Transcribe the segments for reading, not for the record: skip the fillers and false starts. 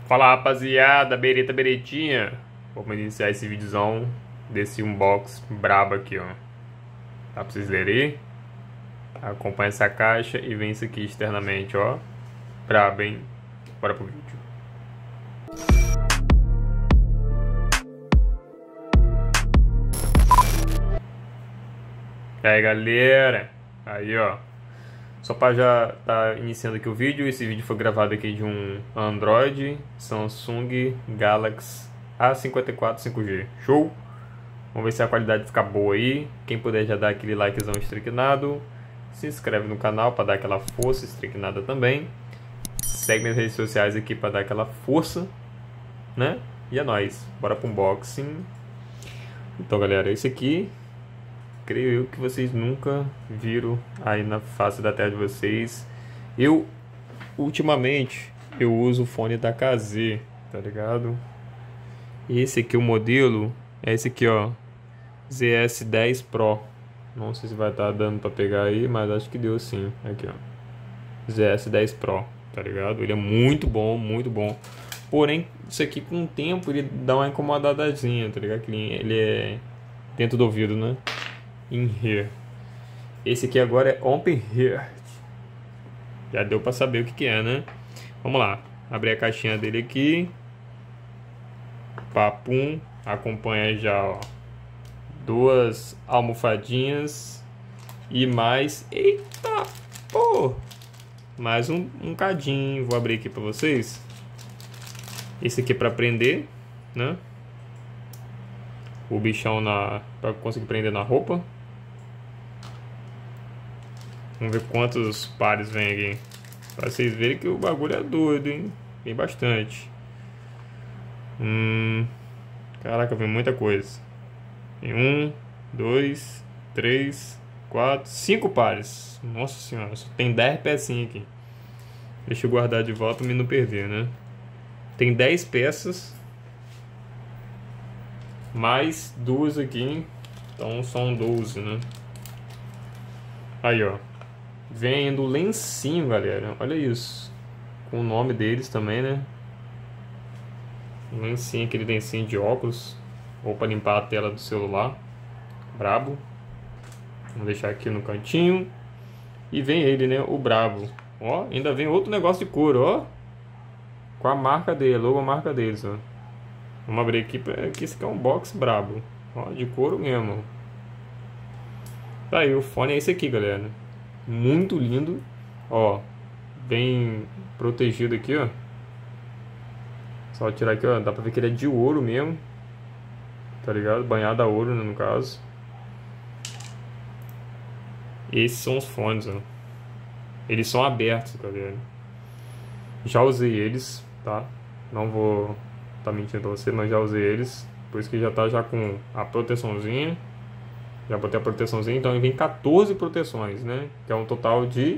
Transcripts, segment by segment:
Fala rapaziada, bereta beretinha. Vamos iniciar esse videozão desse unbox brabo aqui, ó. Dá pra vocês lerem? Acompanha essa caixa e vem isso aqui externamente, ó. Brabo, hein? Bora pro vídeo. E aí galera, aí ó, só para já tá iniciando aqui o vídeo. Esse vídeo foi gravado aqui de um Android Samsung Galaxy A54 5G. Show? Vamos ver se a qualidade fica boa aí. Quem puder já dar aquele likezão estricnado, se inscreve no canal para dar aquela força estricnada também. Segue nas redes sociais aqui para dar aquela força, né? E é nóis, bora pro unboxing. Então galera, esse aqui creio eu que vocês nunca viram aí na face da terra de vocês. Ultimamente eu uso o fone da KZ, tá ligado? Esse aqui, o modelo é esse aqui, ó, ZS10 Pro. Não sei se vai estar dando pra pegar aí, mas acho que deu sim. Aqui, ó, ZS10 Pro, tá ligado? Ele é muito bom, muito bom. Porém, isso aqui com o tempo ele dá uma incomodadazinha, tá ligado? Ele é dentro do ouvido, né? In here. Esse aqui agora é open here. Já deu pra saber o que é, né? Vamos lá. Abrir a caixinha dele aqui. Papum. Acompanha já, ó, duas almofadinhas. E mais... Eita! Pô! Mais um cadinho. Vou abrir aqui pra vocês. Esse aqui é pra prender, né? O bichão pra conseguir prender na roupa. Vamos ver quantos pares vem aqui, pra vocês verem que o bagulho é doido, hein? Vem bastante. Caraca, vem muita coisa. Tem 1, 2, 3, 4, 5 pares. Nossa senhora, só tem 10 pecinhas aqui. Deixa eu guardar de volta pra me não perder, né? Tem 10 peças, mais duas aqui, então são 12, né? Aí, ó, vem do lencinho, galera, olha isso, com o nome deles também, né? Um lencinho, aquele lencinho de óculos, ou para limpar a tela do celular, brabo. Vamos deixar aqui no cantinho. E vem ele, né, o brabo. Ó, ainda vem outro negócio de couro, ó, com a marca dele, logo a marca deles, ó. Vamos abrir aqui, que esse aqui é um box brabo, ó, de couro mesmo. Tá aí, o fone é esse aqui, galera. Muito lindo, ó, bem protegido aqui, ó. Só tirar aqui, ó, dá pra ver que ele é de ouro mesmo, tá ligado? Banhado a ouro, né, no caso. Esses são os fones, ó. Eles são abertos, galera. Já usei eles, tá? Não vou tá mentindo pra você, mas já usei eles. Por isso que já tá já com a proteçãozinha. Já botei a proteçãozinha, então vem 14 proteções, né? Que é um total de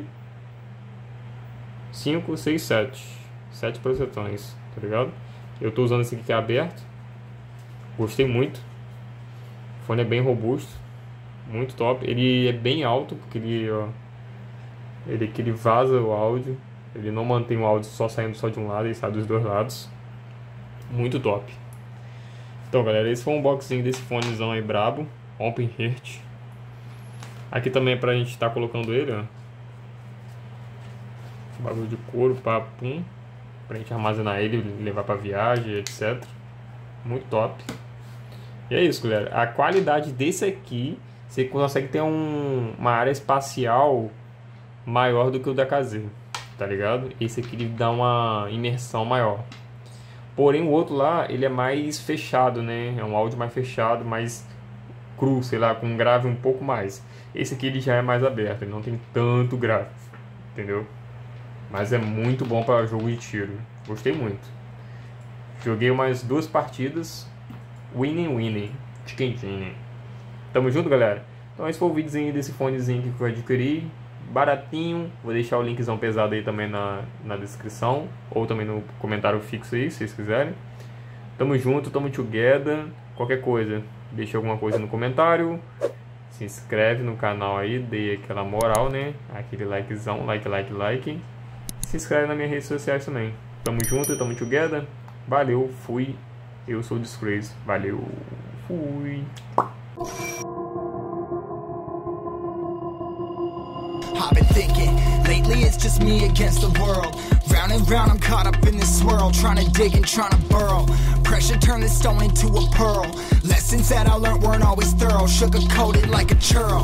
5, 6, 7. 7 proteções, tá ligado? Eu tô usando esse aqui que é aberto. Gostei muito. O fone é bem robusto. Muito top. Ele é bem alto, porque ele, ó, ele vaza o áudio. Ele não mantém o áudio só saindo só de um lado, ele sai dos dois lados. Muito top. Então, galera, esse foi um unboxing desse fonezão aí brabo, Open Heart. Aqui também é pra gente estar colocando ele, ó. Bagulho de couro, papum. Pra gente armazenar ele, levar pra viagem, etc. Muito top. E é isso, galera. A qualidade desse aqui, você consegue ter uma área espacial maior do que o da KZ, tá ligado? Esse aqui ele dá uma imersão maior. Porém o outro lá, ele é mais fechado, né? É um áudio mais fechado, mais cru, sei lá, com um grave um pouco mais. Esse aqui ele já é mais aberto, ele não tem tanto grave, entendeu? Mas é muito bom para jogo de tiro. Gostei muito. Joguei umas 2 partidas. Winning. Chicken. Tamo junto, galera? Então esse foi o videozinho desse fonezinho que eu adquiri. Baratinho. Vou deixar o linkzão pesado aí também na descrição. Ou também no comentário fixo aí, se vocês quiserem. Tamo junto, tamo together. Qualquer coisa, deixa alguma coisa no comentário. Se inscreve no canal aí, dê aquela moral, né? Aquele likezão, like. Se inscreve nas minhas redes sociais também. Tamo junto, tamo together. Valeu, fui. Eu sou o Disgrace. Valeu, fui. I've been thinking, lately it's just me against the world. Round and round I'm caught up in this swirl, trying to dig and trying to burrow. Pressure turned this stone into a pearl. Lessons that I learned weren't always thorough, sugar coated like a churl.